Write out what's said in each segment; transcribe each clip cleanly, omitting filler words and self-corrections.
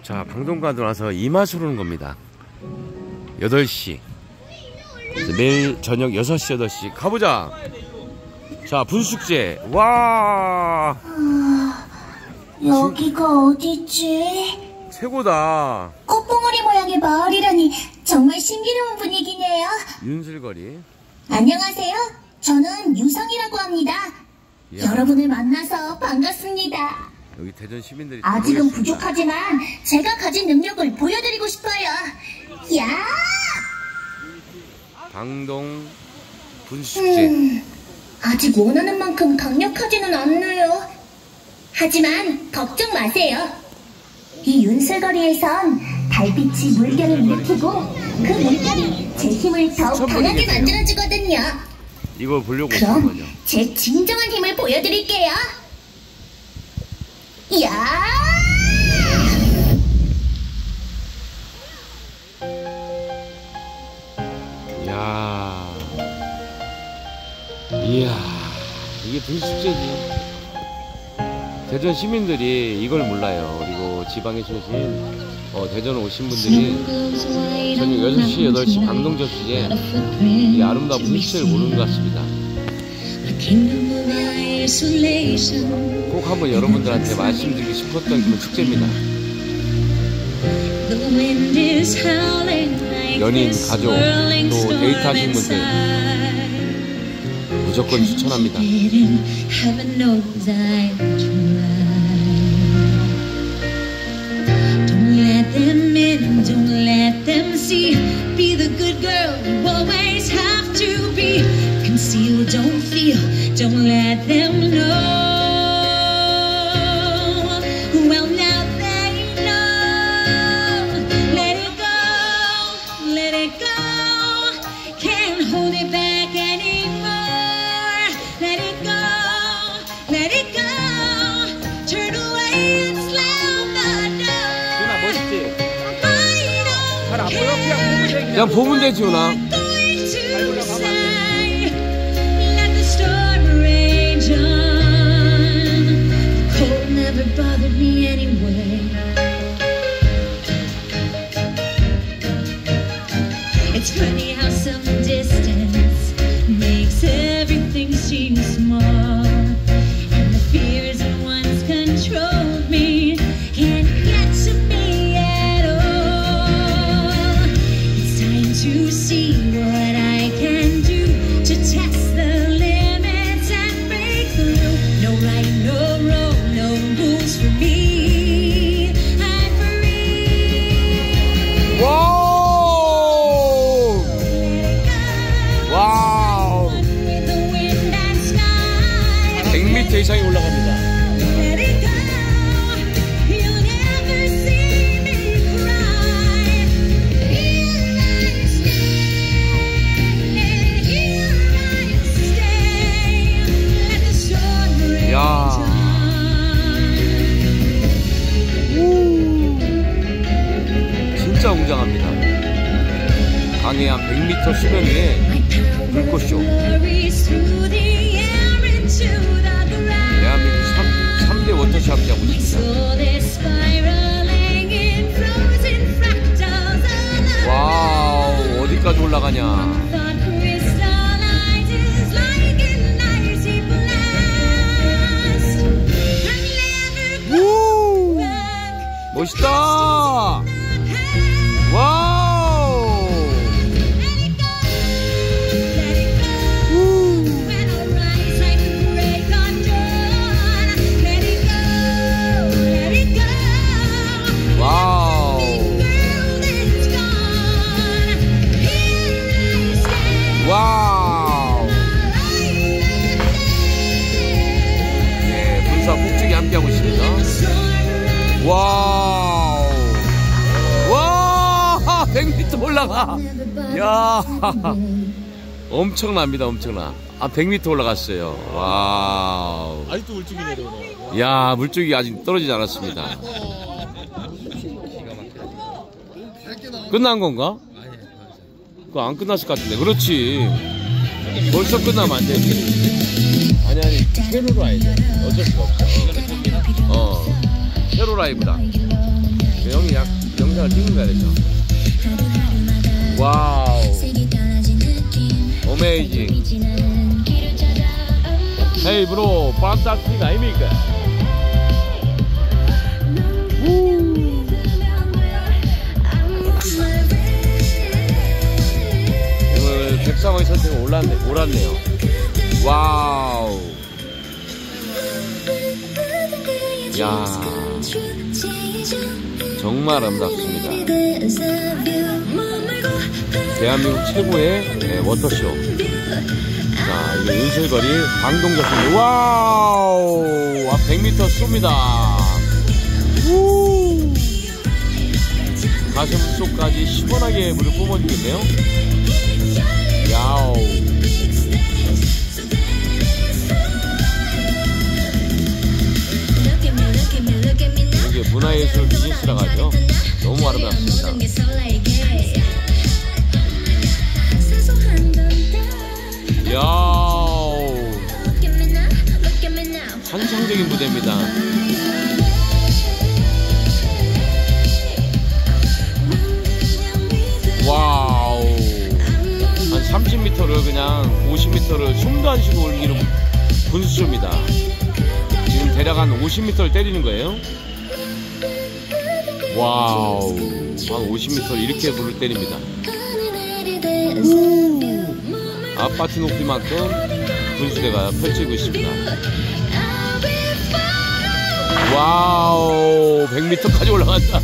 자, 방송가도 나서 이맛을 오는 겁니다. 8시. 매일 저녁 6시, 8시. 가보자! 자, 분수축제. 와! 여기가 어디지? 최고다. 꽃봉오리 모양의 마을이라니 정말 신비로운 분위기네요. 윤슬거리. 안녕하세요. 저는 유성이라고 합니다. 야. 여러분을 만나서 반갑습니다. 여기 대전 시민들이 아직은 부족하지만 제가 가진 능력을 보여드리고 싶어요. 야! 방동 분수축제. 아직 원하는 만큼 강력하지는 않네요. 하지만 걱정 마세요. 이 윤슬거리에선 달빛이 물결을 일으키고 그 물결이 제 힘을 더욱 강하게 만들어주거든요. 이걸 보려고 오신 그럼 거죠? 제 진정한 힘을 보여드릴게요. 야! 야, 이야, 이게 분수축제지. 대전 시민들이 이걸 몰라요. 그리고 지방에 오신 대전 오신 분들이 저녁 6시, 8시 방동저수지에 이 아름다운 분수축제를 모르는 것 같습니다. 꼭 한번 여러분들한테 말씀드리고 싶었던 그 축제입니다. 연인, 가족, 또 데이트하신 분들 무조건 추천합니다. Don't let them in, don't let them see. Be the good girl you always have to be. Conceal, don't feel, don't let them know. Well, now they know. Let it go, let it go. Can't hold it back anymore. Let it go, let it go. Turn away and slam the door. 준아 멋있지? I don't 잘 안 보여? care. 그냥 보면 되지, 준아. Going to say, let the storm rage on. The cold never bothered me anyway. It's funny how some distance makes everything seem small. And the fears that once controlled me can't get to me at all. It's time to see what I can do to test the limits and break through. No right, no wrong, no rules for me. I'm free. 와우! 와우! With the wind and sky. 100m 이상이 올라갑니다. Let it go. You'll never see me cry. Here I stand. Here I stay. Let the storm rage 야. on. 진짜 웅장합니다. 강의 한 100m 수면 위에 불꽃쇼. Glories through the air into the ground. 대한민국 3대 워터샵이라고 있습니다. So they're spiraling in frozen fractals alive. 와우, 어디까지 올라가냐. Thought crystallizes like an icy blast. I'm never 우! back. 멋있다! 와우! Let it go, let it go. When I rise like the break of dawn. Let it go, let it go. 와우! World is gone. Here I stand. 와우! 네, 분수와 폭죽이 함께하고 있습니다. 와우! 와! 100m 올라가! 야! 엄청납니다, 엄청나. 100m 올라갔어요. 와우! 아직도 물줄기 내려오네. 야, 물줄기 아직 떨어지지 않았습니다. 끝난 건가? 그거 안 끝났을 것 같은데. 그렇지. 벌써 끝나면 안 되지. 아니, 세로로 와야 돼. 어쩔 수가 없어. 세로 라이브다. 형이 영상을 찍는 거야 되죠. 와우, 어메이징. 헤이 브로, 판타스틱 아닙니까? 오늘 백상호의 선택은 옳았네요. 와우. 야, 정말 아름답습니다. 대한민국 최고의 워터쇼. 자, 이게 윤슬거리 광동저수. 와우, 100m 쏩니다. 우, 가슴 속까지 시원하게 물을 뿜어주겠네요. 야우. 이게 문화예술 비즈니스라고 하죠. 너무 아름답습니다. 야우, 환상적인 무대입니다. 와우, 한 30m를 그냥 50m를 숨도 안 쉬고 올리는 분수쇼입니다. 지금 대략 한 50m를 때리는 거예요. 와우, 한 50m를 이렇게 물을 때립니다. 아파트 높이만큼 분수대가 펼치고 있습니다. 와우, 100m까지 올라간다.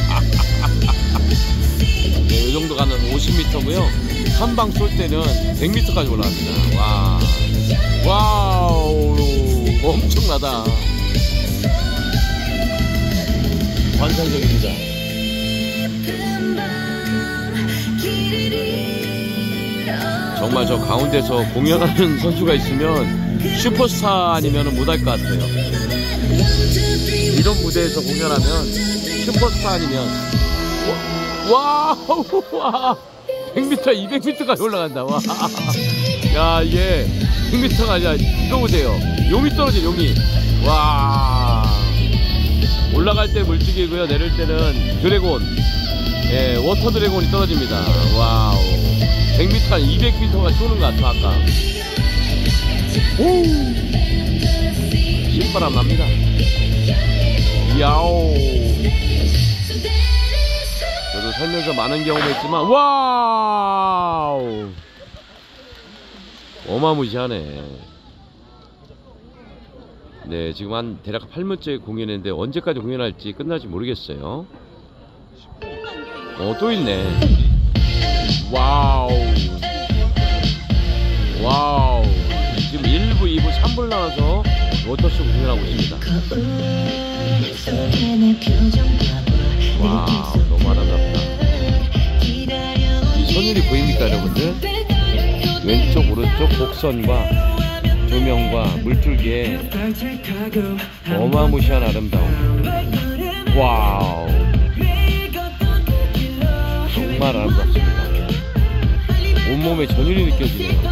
네, 이 정도 가는 50m고요. 한 방 쏠 때는 100m까지 올라갑니다. 와, 와우, 엄청나다. 환상적입니다. 정말 저 가운데서 공연하는 선수가 있으면 슈퍼스타 아니면 못할 것 같아요. 이런 무대에서 공연하면 슈퍼스타 아니면 와우, 와, 100m, 200m까지 올라간다. 와, 야, 이게 100m가 아니라 이거 보세요. 용이 떨어져, 용이. 와, 올라갈 때 물찍이고요. 내릴 때는 드래곤, 예, 워터 드래곤이 떨어집니다. 와우, 100m, 200m가 쏘는 것 같아. 아까 오, 신바람 납니다. 야오, 저도 살면서 많은 경험했지만 와우, 어마무시하네. 네, 지금 한 대략 8분째 공연했는데 언제까지 공연할지 끝날지 모르겠어요. 또 있네. 와우, 와우. 지금 1부, 2부, 3부를 나눠서 워터쇼 공연하고 있습니다. 와우, 너무 아름답다. 이 선율이 보입니까, 여러분들? 왼쪽, 오른쪽 곡선과 조명과 물줄기에 어마무시한 아름다움. 와우, 정말 아름답습니다. 온몸에 전율이 느껴지네요.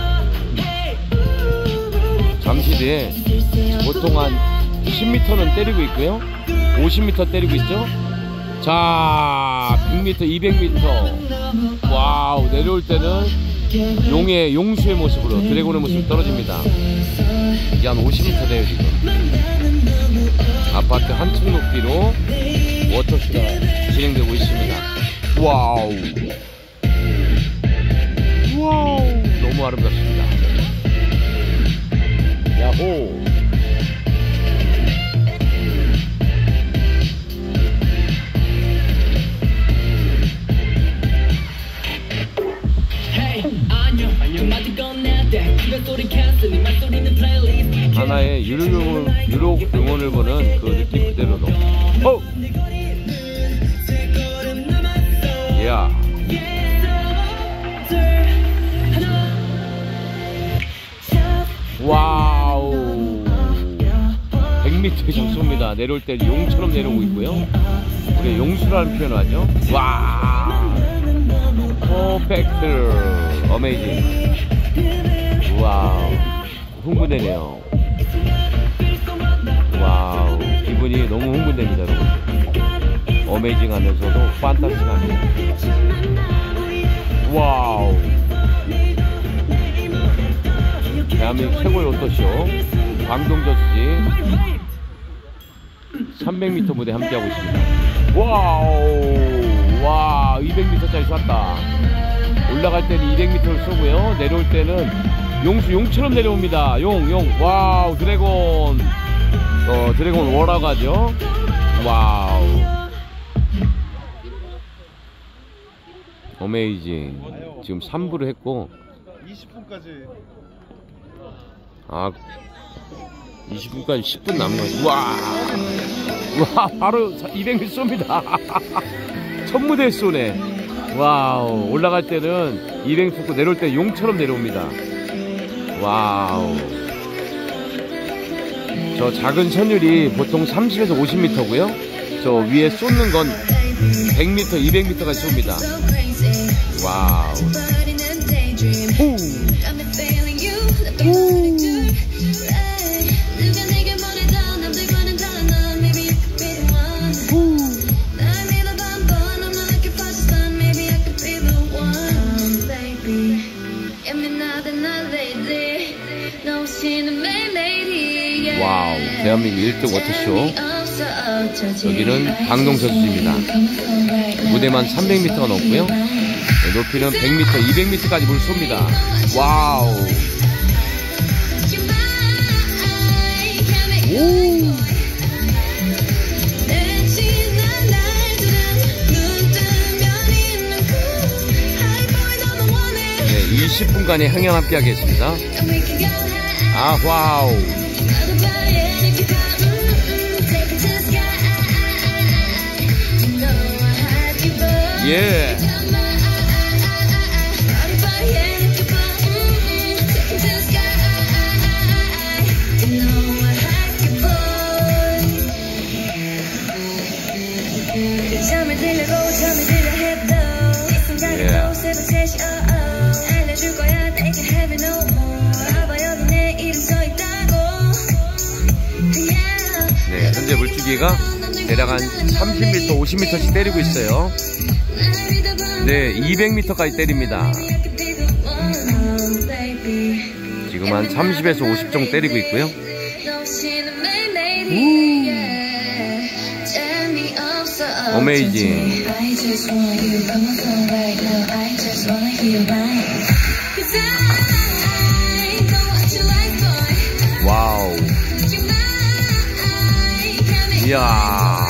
잠시 뒤에 보통 한 10m는 때리고 있고요, 50m 때리고 있죠. 자, 100m, 200m. 와우, 내려올 때는 용수의 모습으로, 드래곤의 모습으로 떨어집니다. 이게 한 50m 돼요. 지금 아파트 한 층 높이로 워터쇼가 진행되고 있습니다. 와우, 와우, 너무 아름답습니다. 야호. 하나의 유럽 응원을 보는 그 느낌 그대로 넣어. 야, 와우, 100m 이상 쏩니다. 내려올 때 용처럼 내려오고 있고요. 우리 용수라는 표현을 하죠. 와, 퍼펙트, 어메이징. 와우, 흥분되네요. 와우, 기분이 너무 흥분됩니다, 여러분. 어메이징 하면서도 판타지합니다. 와우. 대한민국 최고의 오토쇼 광동저수지 300m 무대 함께하고 있습니다. 와우. 와, 200m짜리 쐈다. 올라갈 때는 200m를 쏘고요. 내려올 때는 용처럼 내려옵니다. 용. 와우, 드래곤. 드래곤 워라고 하죠. 와우. 어메이징. 지금 3부를 했고 20분까지 20분까지 10분 남은 거지. 와, 바로 200m 쏩니다. 첫 무대에 쏘네. 와우. 올라갈 때는 200m 쏘고 내려올 때 용처럼 내려옵니다. 와우. 저 작은 선율이 보통 30에서 50m고요. 저 위에 쏘는 건 100m, 200m까지 쏩니다. 와우. 와우. 대한민국 1등 워터쇼. 여기는 광동저수지입니다. 무대만 300m가 넘고요. 높이는 100m, 200m까지 물 쏩니다. 와우. 오. 네, 20분간의 항연 함께 하겠습니다. 와우. 예. 네, 현재 물줄기가 대략 한 30m, 50m씩 때리고 있어요. 네, 200m까지 때립니다. 지금 한 30에서 50 정도 때리고 있고요. 어메이징. 와우. 이야.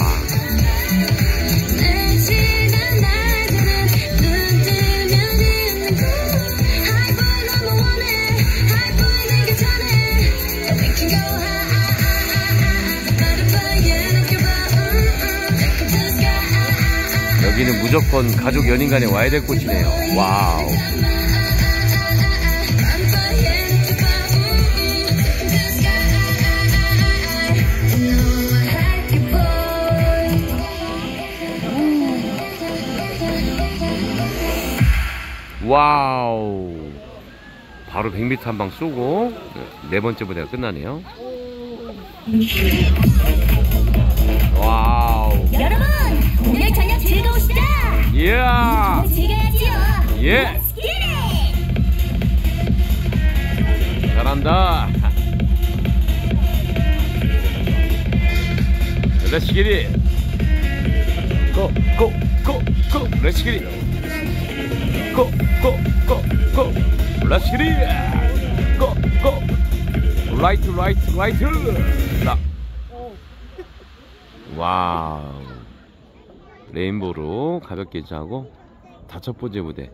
여기는 무조건 가족 연인 간에 와야 될 곳이네요. 와우. 와우. 바로 100m 한 방 쏘고 네 번째 무대가 끝나네요. 와우. 여러분, 오늘 저녁 즐거우시다. 예. 즐겨야지요. 예. 잘한다. Let's get it. Go, go, go, go. Let's get it. Go, go, go, go. Let's get it. Go, go. Right, right, right. 자. 와우. 레인보우로 가볍게 하고 다섯 번째 무대.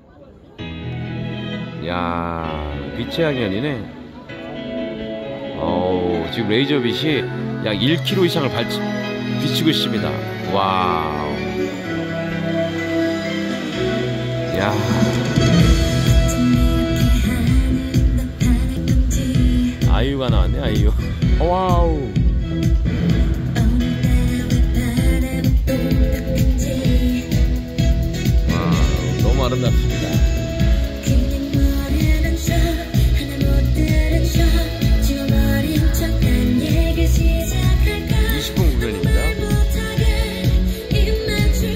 야, 빛의 향연이네. 지금 레이저 빛이 약 1km 이상을 비추고 있습니다. 와우. 야. 아이유가 나왔네, 아이유. 와우. 너무 아름답습니다. 20분 공연입니다.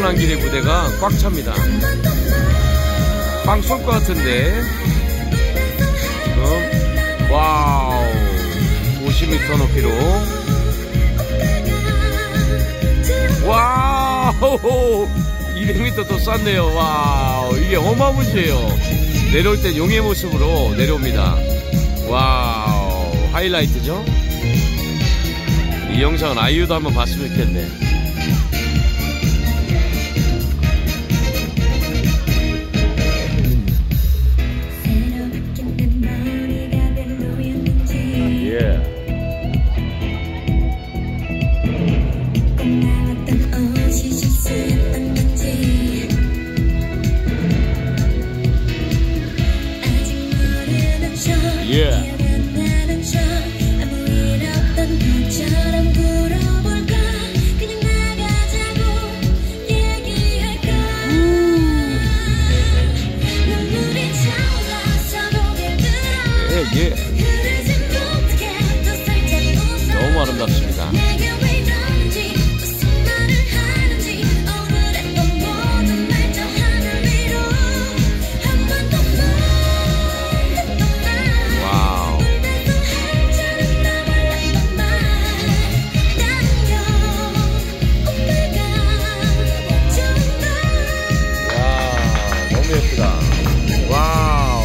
떠나는 길의 무대가 꽉 찹니다. 빵 쏠 것 같은데. 지금 와우 50m 높이로 와우 200m 또 쐈네요. 와우 이게 어마무시해요. 내려올 땐 용의 모습으로 내려옵니다. 와우 하이라이트죠. 이 영상은 아이유도 한번 봤으면 좋겠네. 너무 아름답습니다. 와우. 너무 예쁘다. 와우.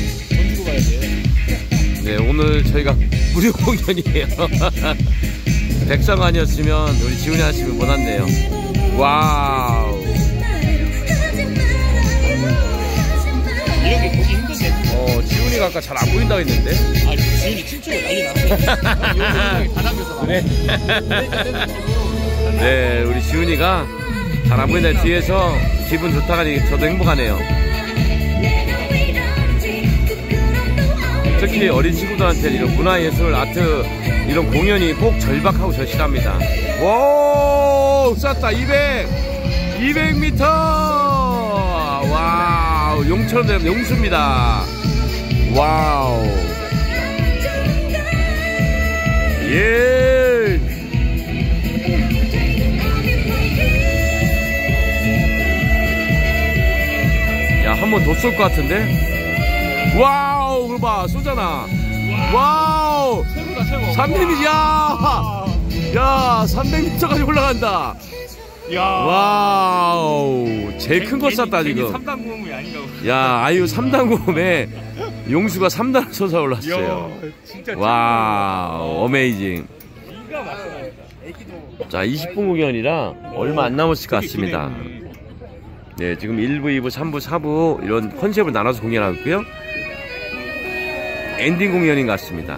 네, 오늘 저희가 무료 공연이에요. 백성 아니었으면 우리 지훈이 아씨는 못 왔네요. 와우. 이런 게 보기 힘든데. 지훈이가 아까 잘 안 보인다고 했는데. 아, 지훈이 춤추고 난리 났어요. 바닥에서. 네. 네, 우리 지훈이가 잘 안 보인다 뒤에서 기분 좋다가 저도 행복하네요. 특히 어린 친구들한테는 이런 문화예술, 아트, 이런 공연이 꼭 절박하고 절실합니다. 오, 쐈다. 200m! 와우, 용처럼 되면 용수입니다. 와우. 예! 야, 한 번 더 쏠 것 같은데? 와우, 그거 봐, 쏘잖아. 와우! 최고다, 최고. 300m, 야, 300m까지 올라간다. 야. 와우, 제일 큰 거 쐈다, 지금. 3단 구멍이 아닌가. 야, 아이유 3단 구음에 용수가 3단을 쏘서 올랐어요. 진짜 와우, 어메이징. 기가 막히다. 애기도. 자, 20분 공연이라 얼마 안 남았을 것 같습니다. 네, 지금 1부, 2부, 3부, 4부 이런 컨셉을 나눠서 공연하고 있고요. 엔딩 공연인 것 같습니다.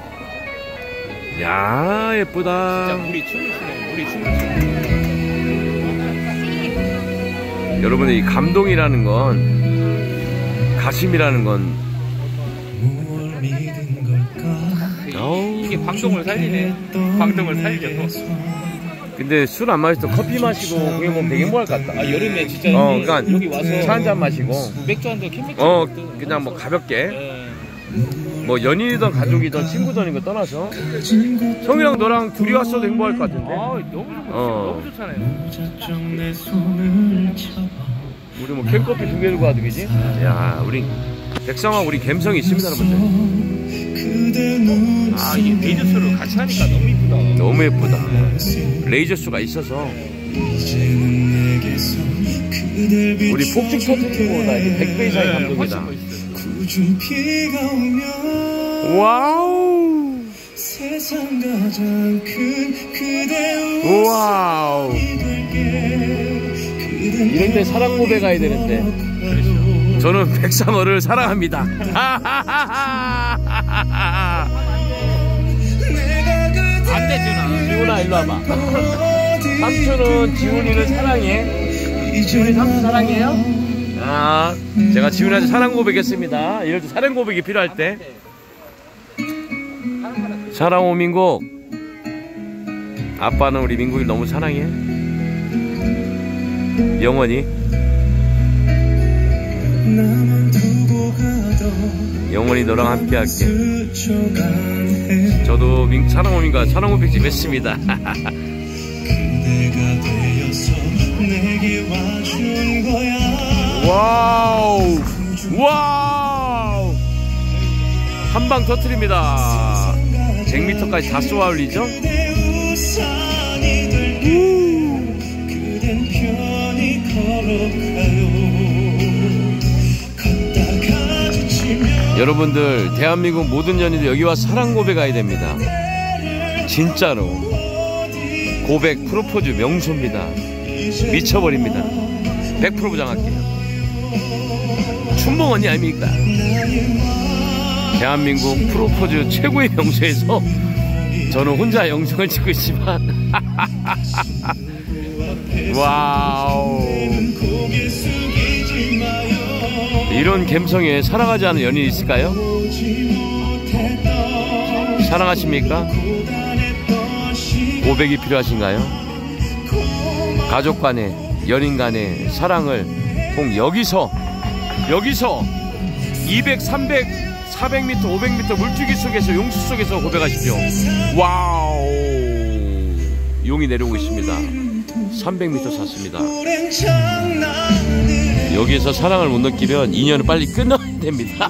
야, 예쁘다. 진짜 우리 춤을 추네. 우리 춤을 추네. 여러분들 이 감동이라는 건, 가심이라는 건 이게 방동을 살리네. 방동을 살려. 근데 술 안 마시고 커피 마시고 공연 보면 되게 행복할 것 같다. 아, 여름에 진짜 그러니까 여기 와서 차 한 잔 마시고 맥주 한 잔 캔맥주 그냥 뭐 가볍게 네. 뭐 연인이든 가족이든 친구든 이거 떠나서 형이랑 너랑 둘이 왔어도 행복할 것 같은데. 아, 너무 좋잖아요. 우리 뭐 캔커피 2개 들고 와도 되지? 야, 우리 백성하고 우리 감성이 있습니다, 여러분들. 아, 이게 레이저쇼를 같이 하니까 너무 이쁘다. 너무 예쁘다. 레이저쇼가 있어서 우리 폭죽 터뜨리는 거보다 이게 100배 이상의 감동이다. 와우. 와우. 이럴 때 사랑 고백 가야 되는데 저는 백상어를 사랑합니다. 안 돼, 지훈아 일로 와봐. 삼촌은 지훈이를 사랑해. 지훈이 삼촌 사랑해요? 아, 제가 지훈이한테 사랑 고백했습니다. 이럴 때 사랑 고백이 필요할 때. 사랑호 민국. 아빠는 우리 민국이를 너무 사랑해. 영원히. 영원히 너랑 함께 할게. 저도 사랑호민과 사랑호 백집 했습니다. 와우, 와우, 한 방 터트립니다. 100m까지 다 쏘아 올리죠. 여러분들, 대한민국 모든 연인들 여기 와서 사랑 고백해야 됩니다. 진짜로 고백 프로포즈 명소입니다. 미쳐버립니다. 100% 보장할게요. 춘봉 언니 아닙니까? 대한민국 프로포즈 최고의 명소에서 저는 혼자 영상을 찍고 있지만 와우, 이런 감성에 사랑하지 않은 연인이 있을까요? 사랑하십니까? 고백이 필요하신가요? 가족 간의, 연인 간의 사랑을 꼭 여기서 200, 300, 400m, 500m 물줄기 속에서, 용수 속에서 고백하십시오. 와우, 용이 내려오고 있습니다. 300m 샀습니다. 여기에서 사랑을 못 느끼면 인연은 빨리 끊어야 됩니다.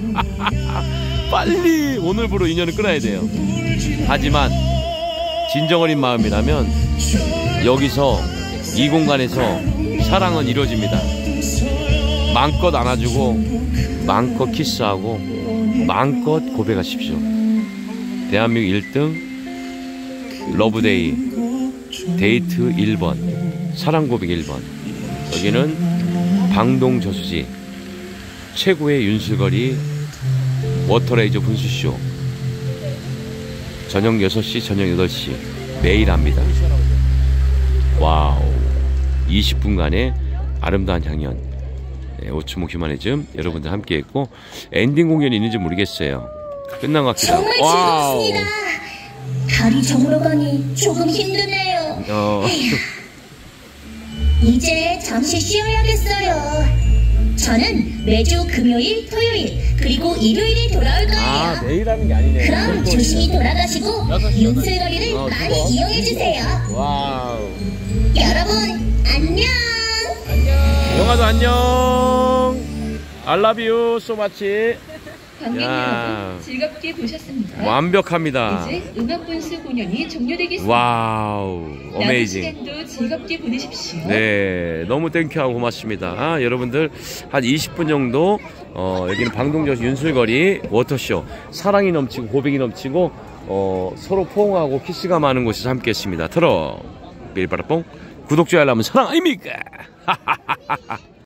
빨리 오늘부로 인연을 끊어야 돼요. 하지만 진정 어린 마음이라면 여기서, 이 공간에서 사랑은 이루어집니다. 마음껏 안아주고, 마음껏 키스하고, 마음껏 고백하십시오. 대한민국 1등 러브데이 데이트 1번, 사랑 고백 1번. 여기는 방동 저수지 최고의 윤술거리 워터레이저 분수쇼. 저녁 6시, 저녁 8시 매일 합니다. 와우, 20분간의 아름다운 향연. 네, 오츠모 휴머니즘 여러분들 함께 했고, 엔딩 공연이 있는지 모르겠어요. 끝난 것 같기도 하고. 정말 즐거웠습니다. 다리 저으러 가니 조금 힘드네요. 이제 잠시 쉬어야겠어요. 저는 매주 금요일, 토요일, 그리고 일요일에 돌아올 거예요. 매일 하는 게 아니네. 그럼 조심히 돌아가시고 윤슬거리를 많이 이용해주세요. 와우. 여러분 안녕. 영화도 안녕. I love you so much. 관객 야. 여러분 즐겁게 보셨습니다. 완벽합니다. 이제 음악 분수 공연이 종료되겠습니다. 와우, 남은 어메이징. 시간도 즐겁게 보내십시오. 네, 너무 땡큐하고 고맙습니다. 여러분들 한 20분 정도 여기는 방동저수 윤술거리 워터쇼, 사랑이 넘치고 고백이 넘치고 서로 포옹하고 키스가 많은 곳에서 함께 했습니다. 틀어 빌바라뽕. 구독, 좋아요, 알람은 사랑 아닙니까?